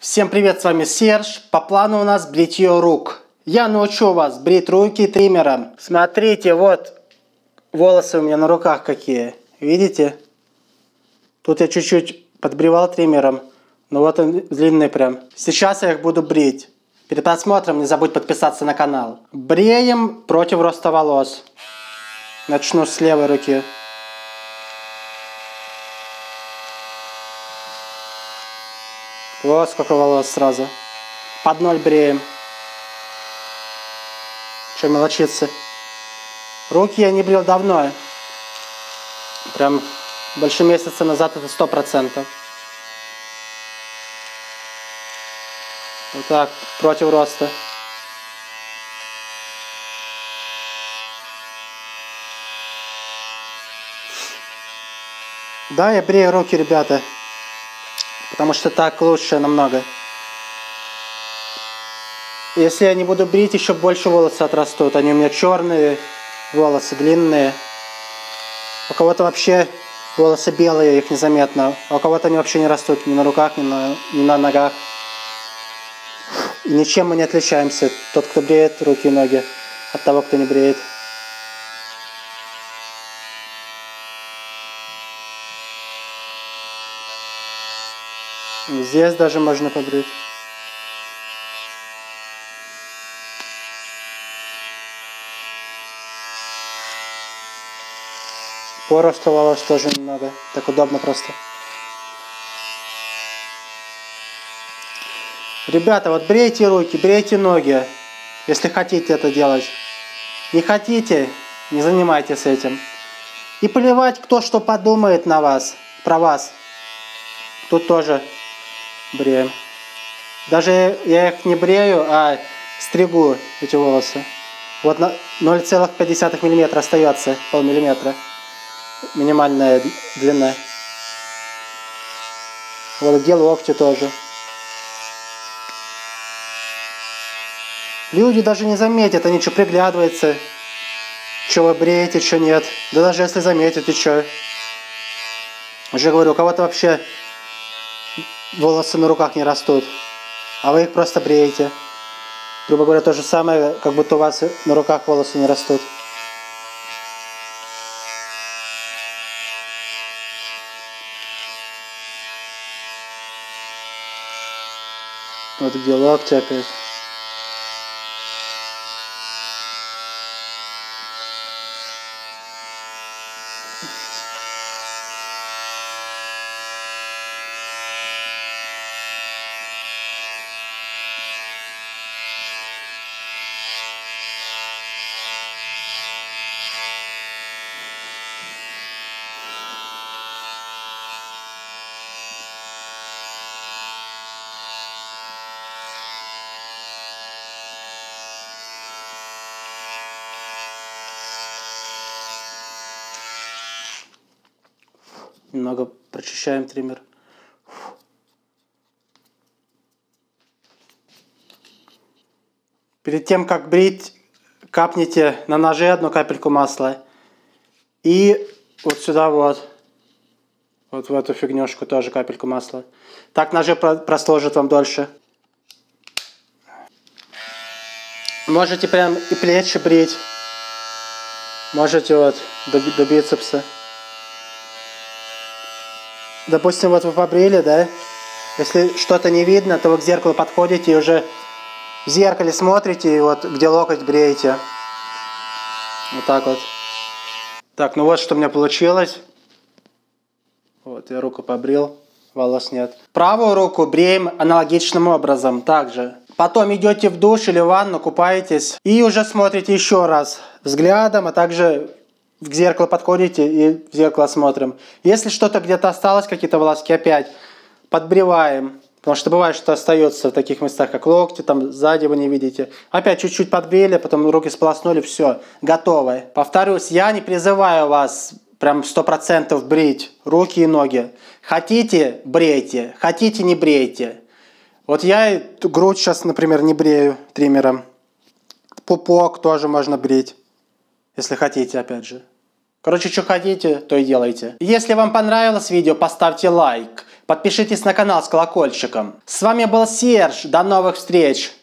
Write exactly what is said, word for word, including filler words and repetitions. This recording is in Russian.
Всем привет, с вами Серж. По плану у нас бритье рук. Я научу вас брить руки триммером. Смотрите, вот волосы у меня на руках какие. Видите? Тут я чуть-чуть подбривал триммером. Но вот он длинный прям. Сейчас я их буду брить. Перед просмотром не забудь подписаться на канал. Бреем против роста волос. Начну с левой руки. Вот сколько волос сразу. Под ноль бреем. Че мелочиться. Руки я не брил давно. Прям больше месяца назад, это сто процентов. Вот так, против роста. Да, я брею руки, ребята. Потому что так лучше намного. Если я не буду брить, еще больше волосы отрастут. Они у меня черные, волосы длинные. У кого-то вообще волосы белые, их незаметно. А у кого-то они вообще не растут ни на руках, ни на, ни на ногах. И ничем мы не отличаемся. Тот, кто бреет руки и ноги, от того, кто не бреет. Здесь даже можно побрить. По росту волос тоже немного. Так удобно просто. Ребята, вот брейте руки, брейте ноги, если хотите это делать. Не хотите, не занимайтесь этим. И плевать, кто что подумает на вас, про вас. Тут тоже бреем. Даже я их не брею, а стригу эти волосы. Вот на ноль целых пять десятых миллиметра остается, полмиллиметра. Минимальная длина. Вот где локти тоже. Люди даже не заметят, они что приглядываются, что вы бреете, что нет. Да даже если заметят, и что. Уже говорю, у кого-то вообще волосы на руках не растут, а вы их просто бреете. Грубо говоря, то же самое, как будто у вас на руках волосы не растут. Вот где локти опять. Немного прочищаем триммер. Перед тем, как брить, капните на ноже одну капельку масла. И вот сюда вот. Вот в эту фигнюшку тоже капельку масла. Так ножи прослужат вам дольше. Можете прям и плечи брить. Можете вот до, до бицепса. Допустим, вот вы побрили, да? Если что-то не видно, то вы к зеркалу подходите и уже в зеркале смотрите, и вот где локоть бреете. Вот так вот. Так, ну вот что у меня получилось. Вот, я руку побрил, волос нет. Правую руку бреем аналогичным образом, также. Потом идете в душ или в ванну, купаетесь. И уже смотрите еще раз взглядом, а также к зеркалу подходите и в зеркало смотрим. Если что-то где-то осталось, какие-то волоски, опять подбриваем. Потому что бывает, что остается в таких местах, как локти, там сзади вы не видите. Опять чуть-чуть подбрили, потом руки сполоснули, все, готовы. Повторюсь, я не призываю вас прям сто процентов брить руки и ноги. Хотите, брейте, хотите, не брейте. Вот я грудь сейчас, например, не брею триммером. Пупок тоже можно брить, если хотите, опять же. Короче, что хотите, то и делайте. Если вам понравилось видео, поставьте лайк. Подпишитесь на канал с колокольчиком. С вами был Серж. До новых встреч!